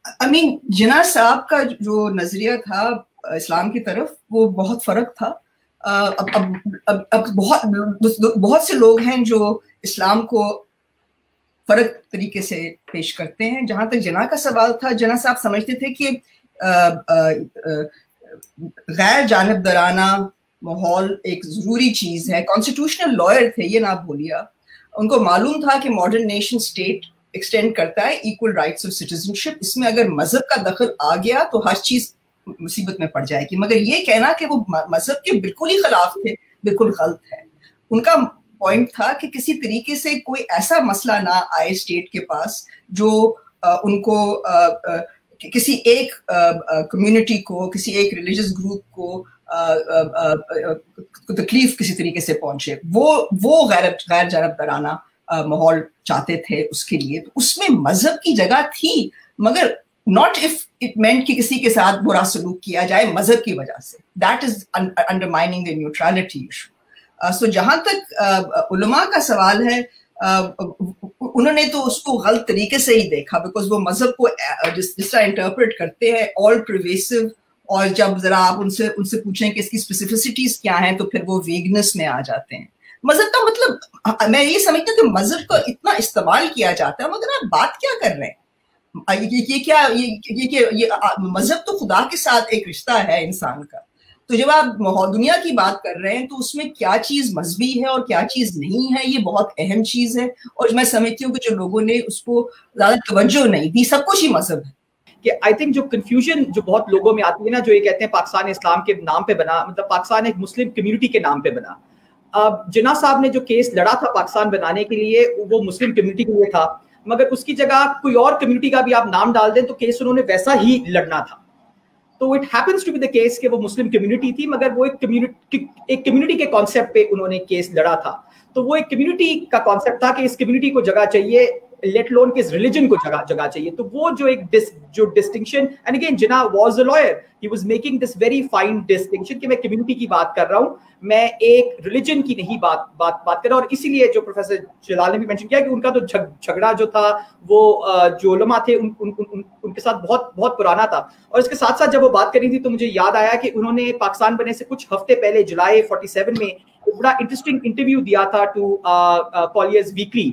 I mean, जिना साहब का जो नजरिया था इस्लाम की तरफ वो बहुत फर्क था. अब बहुत से लोग हैं जो इस्लाम को फर्क तरीके से पेश करते हैं. जहां तक जिना का सवाल था, जिना साहब समझते थे कि गैर जानिबदाराना माहौल एक जरूरी चीज है. कॉन्स्टिट्यूशनल लॉयर थे, ये ना भूलिए. उनको मालूम था कि मॉडर्न नेशन स्टेट एक्सटेंड करता है इक्वल राइट्स ऑफ सिटीजनशिप. इसमें अगर मजहब का दखल आ गया तो हर चीज मुसीबत में पड़ जाएगी. मगर ये कहना कि वो मजहब के बिल्कुल ही खिलाफ थे, बिल्कुल गलत है. उनका पॉइंट था कि किसी तरीके से कोई ऐसा मसला ना आए स्टेट के पास जो उनको किसी एक कम्युनिटी को, किसी एक रिलीजियस ग्रुप को तकलीफ किसी तरीके से पहुंचे. वो गैर जानबदाराना माहौल चाहते थे उसके लिए. तो उसमें मजहब की जगह थी, मगर नॉट इफ इट मेंट कि किसी के साथ बुरा सलूक किया जाए मजहब की वजह से. That is undermining the neutrality issue. So जहां तक उलमा का सवाल है, उन्होंने तो उसको गलत तरीके से ही देखा, बिकॉज वो मजहब को जिस तरह इंटरप्रेट करते हैं ऑल प्रिवेसिव, और जब जरा आप उनसे पूछें कि इसकी स्पेसिफिसिटीज क्या हैं तो फिर वो वेगनेस में आ जाते हैं. मजहब का मतलब, मैं ये समझती हूँ कि मजहब को इतना इस्तेमाल किया जाता है, मगर आप बात क्या कर रहे हैं? ये मजहब तो खुदा के साथ एक रिश्ता है इंसान का. तो जब आप दुनिया की बात कर रहे हैं तो उसमें क्या चीज मजहबी है और क्या चीज नहीं है, ये बहुत अहम चीज है. और मैं समझती हूँ कि जो लोगों ने उसको ज्यादा तवज्जो नहीं दी, सब कुछ ही मजहब है. कि आई थिंक जो कंफ्यूजन जो बहुत लोगों में आती है ना, जो ये कहते हैं पाकिस्तान इस्लाम के नाम पे बना, मतलब पाकिस्तान एक मुस्लिम कम्युनिटी के नाम पे बना. जिन्ना साहब ने जो केस लड़ा था पाकिस्तान बनाने के लिए, वो मुस्लिम कम्युनिटी के लिए था, मगर उसकी जगह कोई और कम्युनिटी का भी आप नाम डाल दें तो केस उन्होंने वैसा ही लड़ना था. तो it happens to be the case कि वो मुस्लिम कम्युनिटी थी, मगर वो एक कम्युनिटी के कॉन्सेप्ट पे उन्होंने केस लड़ा था. तो वो एक कम्युनिटी का कॉन्सेप्ट था कि इस कम्युनिटी को जगह चाहिए, लेट लोन के इस रिलीजन को जगह चाहिए. तो वो जो एक जो distinction, and again Jinnah was a lawyer, he was making this very fine distinction कि मैं कम्युनिटी की बात कर रहा हूं, मैं एक रिलीजन की नहीं बात कर रहा. और इसीलिए जो प्रोफेसर जलाल ने भी मेंशन किया कि उनका तो झगड़ा जो था वो जो उलमा थे उनके साथ बहुत पुराना था. और इसके साथ साथ जब वो बात करी थी तो मुझे याद आया कि उन्होंने पाकिस्तान बने से कुछ हफ्ते पहले जुलाई 47 में एक बड़ा इंटरेस्टिंग इंटरव्यू दिया था टू कॉलियर्स वीकली.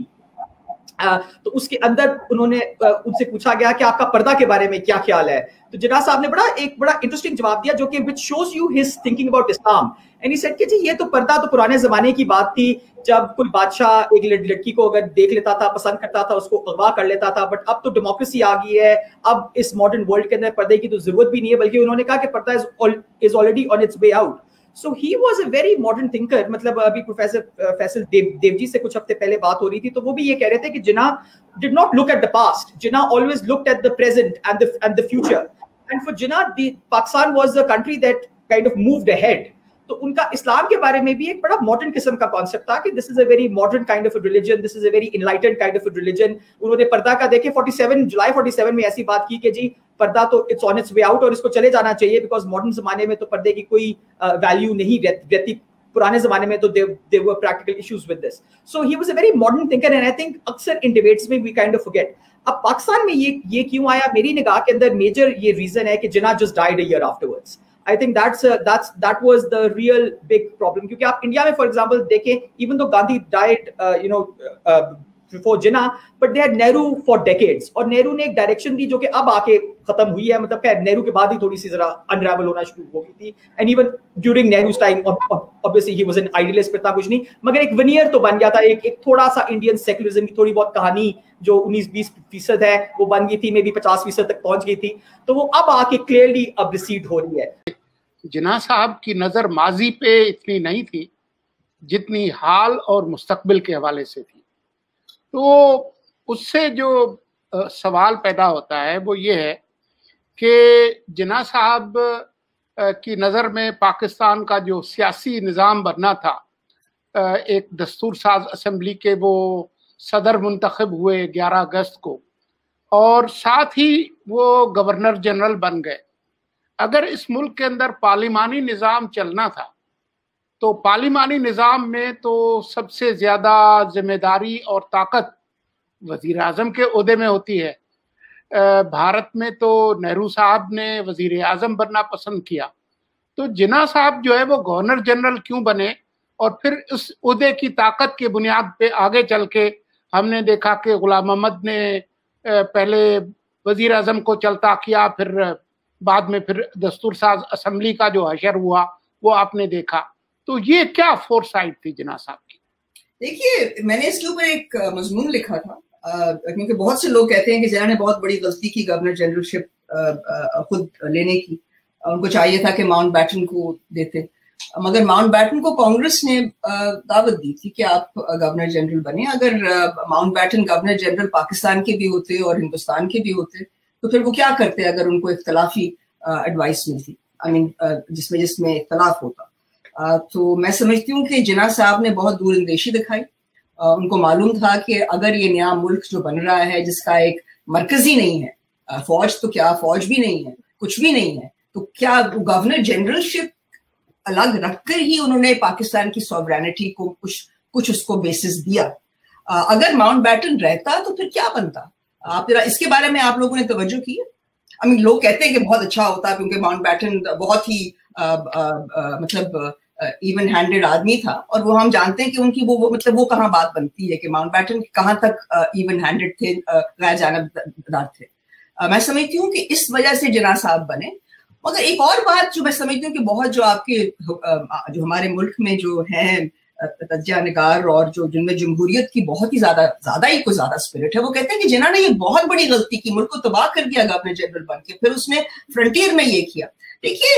तो उसके अंदर उन्होंने उनसे पूछा गया कि आपका पर्दा के बारे में क्या ख्याल है. तो जिन्ना साहब ने एक बड़ा इंटरेस्टिंग जवाब दिया जो कि which shows you his thinking about Islam. And he said कि जी ये तो पर्दा तो पुराने जमाने की बात थी, जब कोई बादशाह एक लड़की को अगर देख लेता था, पसंद करता था, उसको अगवा कर लेता था. बट अब तो डेमोक्रेसी आ गई है, अब इस मॉडर्न वर्ल्ड के अंदर पर्दे की तो जरूरत भी नहीं है. बल्कि उन्होंने कहा कि purdah is already on its way out. So he was a very modern thinker. मतलब अभी प्रोफेसर फैसल देवजी से कुछ हफ्ते पहले बात हो रही थी तो वो भी ये कह रहे थे कि जिन्ना did not look at the past. Jinnah always looked at the present and the future. And for Jinnah, Pakistan was the country that kind of moved ahead. तो उनका इस्लाम के बारे में भी एक बड़ा मॉडर्न किस्म का कॉन्सेप्ट था कि this is a very modern kind of a religion, this is a very enlightened kind of a religion. उन्होंने पर्दा का देखे जुलाई 47 में ऐसी बात की कि जी पर्दा तो it's on its way out और इसको चले जाना चाहिए, बिकॉज मॉडर्न जमाने में तो पर्दे की कोई वैल्यू नहीं रहती. पुराने जमाने में तो there were practical issues with this. So he was a very modern thinker and I think अक्सर इन डिबेट्स में we kind of forget. अब पाकिस्तान में ये क्यों आया, मेरी निगाह के अंदर मेजर ये रीजन है कि जिन्ना just died a year afterwards. I think that was the real big problem. क्योंकि आप इंडिया में फॉर एग्जांपल देखें, even though Gandhi died before Jinnah, but they had Nehru for decades. और नेहरू ने एक डायरेक्शन दी जो कि अब आके खत्म हुई है. मतलब क्या नेहरू के बाद ही थोड़ी सी जरा अनरेवल होना शुरू हो गई थी. And even during Nehru's time obviously he was an idealist, पर कुछ नहीं, मगर एक वनियर तो बन गया था. एक थोड़ा सा इंडियन सेक्युलरिज्म की थोड़ी बहुत कहानी जो 19-20% है वो बन गई थी, मे बी 50% तक पहुंच गई थी. तो वो अब आके क्लियरली अब रिसीड हो रही है. जिन्ना साहब की नजर माजी पे इतनी नहीं थी जितनी हाल और मुस्तकबिल के हवाले से थी. तो उससे जो सवाल पैदा होता है वो ये है कि जिन्ना साहब की नज़र में पाकिस्तान का जो सियासी निज़ाम बनना था, एक दस्तूर साज असम्बली के वो सदर मुंतखब हुए 11 अगस्त को और साथ ही वो गवर्नर जनरल बन गए. अगर इस मुल्क के अंदर पार्लिमानी निज़ाम चलना था तो पार्लिमानी निज़ाम में तो सबसे ज़्यादा जिम्मेदारी और ताकत वज़ीर आज़म के ओहदे में होती है. भारत में तो नेहरू साहब ने वजीर आजम बनना पसंद किया, तो जिन्ना साहब जो है वो गवर्नर जनरल क्यों बने? और फिर उस उहदे की ताकत के बुनियाद पे आगे चल के हमने देखा कि गुलाम मोहम्मद ने पहले वजीर आजम को चलता किया, फिर बाद में फिर दस्तूर साज असेंबली का जो हशर हुआ वो आपने देखा। तो ये क्या फोरसाइट थी जिन्ना साहब की? देखिए, मैंने इसके ऊपर एक मजमून लिखा था, क्योंकि बहुत से लोग कहते हैं कि जिन्ना ने बहुत बड़ी गलती की गवर्नर जनरलशिप खुद लेने की। उनको चाहिए था कि माउंट बैटन को देते, मगर माउंट बैटन को कांग्रेस ने दावत दी थी कि आप गवर्नर जनरल बने। अगर Mountbatten governor general Pakistan के भी होते और हिंदुस्तान के भी होते तो फिर वो क्या करते अगर उनको इख्तलाफी एडवाइस मिलती, आई मीन जिसमें इख्तलाफ होता। तो मैं समझती हूँ कि जिन्ना साहब ने बहुत दूरअंदेशी दिखाई। उनको मालूम था कि अगर ये नया मुल्क जो बन रहा है जिसका एक मरकजी नहीं है, फौज तो क्या, फौज भी नहीं है, कुछ भी नहीं है, तो क्या गवर्नर जनरलशिप अलग रखकर ही उन्होंने पाकिस्तान की सॉवरेनिटी को कुछ उसको बेसिस दिया। अगर माउंट बैटन रहता तो फिर क्या बनता? आप जरा इसके बारे में आप लोगों ने तवज्जो की है? आई मीन लोग कहते हैं कि बहुत अच्छा होता क्योंकि माउंट बैटन बहुत ही मतलब इवन हैंडेड आदमी था, और वो हम जानते हैं कि उनकी वो कहाँ बात बनती है कि माउंट बैटन कहाँ तक इवन हैंडेड थे, गैर जानबदार थे। मैं समझती हूँ कि इस वजह से जिन्ना साहब बने। मगर एक और बात जो मैं समझती हूँ कि बहुत जो आपके जो हमारे मुल्क में जो है तज्जा निगार और जो जिनमें जमहूरियत की बहुत ही ज्यादा स्पिरिट है, वो कहते हैं कि जिन्ना ने ये बहुत बड़ी गलती की, मुल्क को तबाह कर दिया गवर्नर जनरल बन के, फिर उसने फ्रंटियर में ये किया। देखिए,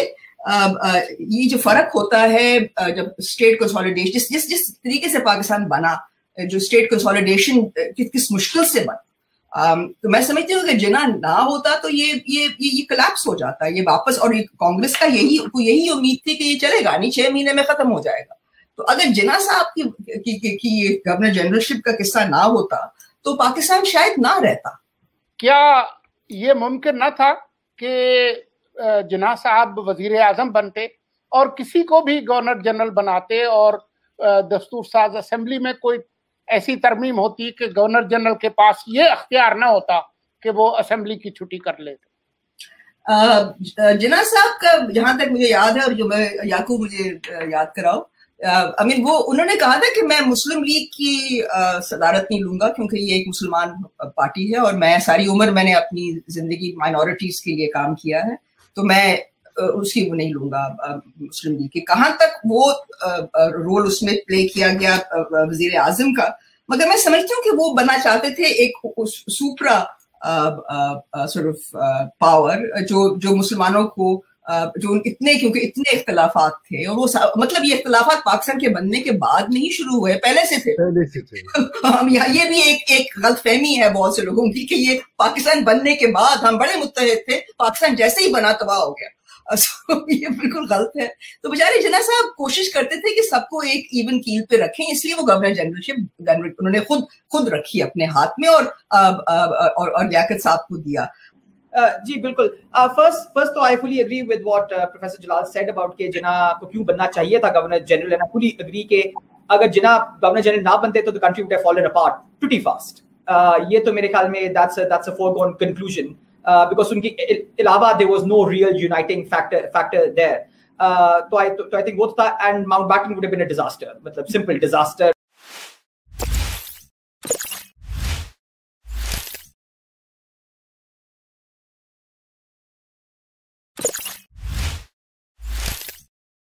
ये जो फर्क होता है जब स्टेट कंसोलिडेशन जिस तरीके से पाकिस्तान बना, जो स्टेट कंसोलिडेशन किस मुश्किल से बना, तो मैं समझती हूँ कि जिन्ना ना होता तो ये कोलैप्स हो जाता है, ये वापस। और कांग्रेस का यही उम्मीद थी कि ये चलेगा नहीं, 6 महीने में खत्म हो जाएगा। तो अगर जिन्ना साहब की गवर्नर जनरलशिप का किस्सा ना होता तो पाकिस्तान शायद ना रहता। क्या ये मुमकिन न था कि जिन्ना साहब वजीर आजम बनते और किसी को भी गवर्नर जनरल बनाते और दस्तूर साज असेंबली में कोई ऐसी तरमीम होती कि गवर्नर जनरल के पास ये अख्तियार ना होता कि वो असेंबली की छुट्टी कर लेते? जिन्ना साहब का जहां तक मुझे याद है, और जो मैं याकूब मुझे याद कराओ, आई मीन वो उन्होंने कहा था कि मैं मुस्लिम लीग की सदारत नहीं लूंगा क्योंकि ये एक मुसलमान पार्टी है और मैं सारी उम्र मैंने अपनी जिंदगी माइनॉरिटीज के लिए काम किया है, तो मैं उसकी वो नहीं लूंगा मुस्लिम लीग की। कहाँ तक वो रोल उसमें प्ले किया गया वजीर आजम का, मगर मैं समझती हूँ कि वो बनना चाहते थे एक सुपरा सॉर्ट ऑफ पावर जो मुसलमानों को जो क्योंकि इतने इख्तलाफात थे, और वो मतलब ये इख्तलाफात पाकिस्तान के बनने के बाद नहीं शुरू हुए, पहले से थे। हम ये भी एक गलतफहमी है बहुत से लोगों की कि ये पाकिस्तान बनने के बाद हम बड़े मुत्तहिद थे, पाकिस्तान जैसे ही बना तबाह हो गया। ये बिल्कुल गलत है। तो बेचारे जिन्ना साहब कोशिश करते थे कि सबको एक इवन कील पे रखें, इसलिए वो गवर्नर जनरलशिप उन्होंने खुद रखी अपने हाथ में और लियाकत साहब को दिया। जी बिल्कुल। फर्स्ट तो I fully agree with what professor Jalal said about के जिन्ना को क्यों बनना चाहिए था governor general, and I fully agree के अगर जिन्ना गवर्नर जनरल ना बनते तो the country would have fallen apart pretty fast. ये तो मेरे ख्याल में that's a foregone conclusion, because उनके अलावा there was no real uniting factor there. तो I think वो था, and Mountbatten would have been a disaster, मतलब simple disaster.